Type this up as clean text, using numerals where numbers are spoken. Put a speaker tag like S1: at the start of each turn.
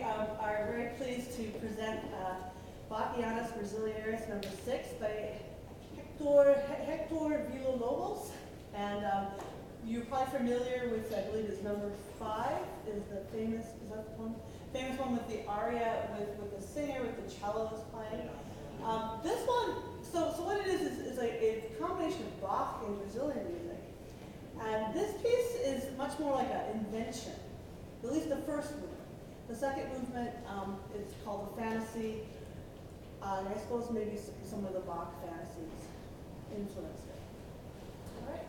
S1: are very pleased to present Bachianas brasileiras number 6 by Hector Villa-Lobos. And you're probably familiar with, I believe it's number 5, is the famous, is that the one? Famous one with the Aria, with the singer, with the cellos playing. This one, so what it is a combination of Bach and Brazilian music. And this piece is much more like an invention, at least the first movement. The second movement is called the Fantasy, and I suppose maybe some of the Bach fantasies influenced it. All right.